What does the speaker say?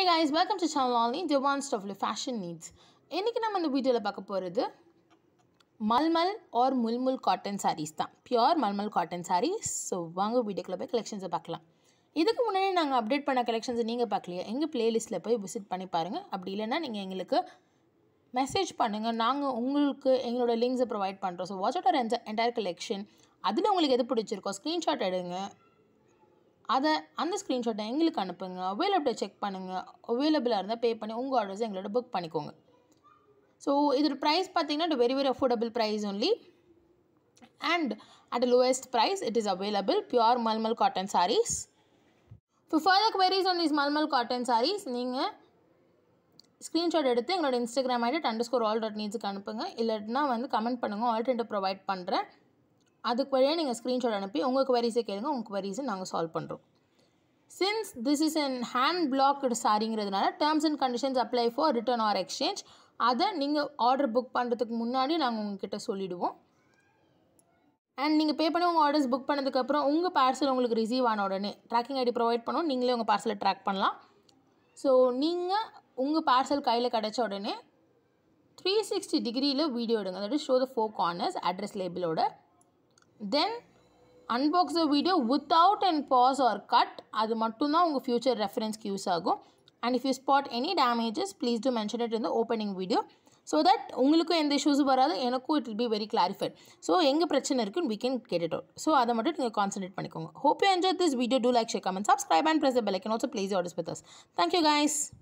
guys, welcome to channel only the one stop fashion needs. இன்னைக்கு நம்ம இந்த வீடியோல பார்க்க போறது mulmul or mulmul cotton sarees தான். Pure mulmul cotton sarees. So வாங்க வீடியோக்குள்ள போய் collections பார்க்கலாம். இதுக்கு முன்னாடி நாங்க அப்டேட் பண்ண collections நீங்க பார்க்கலையா? எங்க playlistல போய் visit பண்ணி பாருங்க. அப்படி இல்லனா நீங்க எங்களுக்கு மெசேஜ் பண்ணுங்க. நாங்க உங்களுக்கு எங்களோட லிங்க்ஸ் ப்ரொவைட் பண்றோம். So watch out our entire collection. அதுல உங்களுக்கு எது பிடிச்சிருக்கோ ஸ்கிரீன்ஷாட் எடுங்க. அந்த ஸ்கிரீன்ஷாட்டை எங்களுக்கு அனுப்புங்க. அவைலபிள் செக் பண்ணுங்கள். அவைலபிளாக இருந்தால் பே பண்ணி உங்கள் ஆர்டர்ஸை எங்களோட புக் பண்ணிக்கோங்க. ஸோ இதோட ப்ரைஸ் பார்த்தீங்கன்னா very very affordable price only and at lowest price it is available pure mulmul cotton saris. For further queries on these mulmul cotton saris நீங்கள் ஸ்க்ரீன்ஷாட் எடுத்து எங்களோட இன்ஸ்டாகிராம் ஐடி @all.needsக்கு அனுப்புங்க. இல்லைன்னா கமெண்ட் பண்ணுங்கள். ஆல்டர்னேட்டிவ் ப்ரொவைட் பண்ணுறேன். அதுக்கு வழியாக நீங்கள் ஸ்க்ரீன்ஷாட் அனுப்பி உங்கள் குவரிஸை கேளுங்க. உங்கள் குவரிஸை நாங்கள் சால்வ் பண்ணுறோம். Since this is an hand blocked சாரிங்கிறதுனால terms and conditions apply for return or exchange. அதை நீங்கள் ஆர்டர் புக் பண்ணுறதுக்கு முன்னாடி நாங்கள் உங்ககிட்ட சொல்லிவிடுவோம். அண்ட் நீங்கள் பே பண்ணி உங்கள் ஆர்டர்ஸ் புக் பண்ணதுக்கப்புறம் உங்கள் பார்சல் உங்களுக்கு ரிசீவ் ஆன உடனே ட்ராக்கிங் ஐடி ப்ரொவைட் பண்ணோம். நீங்களே உங்கள் பார்சலை ட்ராக் பண்ணலாம். ஸோ நீங்கள் உங்கள் பார்சல் கையில் கிடச்ச உடனே 360 டிகிரியில் வீடியோ எடுங்க. அதாவது ஷோ த 4 corners அட்ரஸ் லேபிளோட. Then unbox the video without any pause or cut. அது மட்டும் தான் உங்கள் ஃபியூச்சர் ரெஃபரன்ஸ்க்கு யூஸ் ஆகும். And if you spot any damages, please do mention it in the opening video so that உங்களுக்கும் எந்த issues வராது, எனக்கும் it will be very clarified. So எங்கே பிரச்சனை இருக்குன்னு we can get it out. So அதை மட்டும் நீங்கள் கான்சன்ட்ரேட் பண்ணிக்கோங்க. Hope you enjoyed this video. Do like, share, comment, subscribe and press the bell icon. Also place your orders with us. Thank you guys.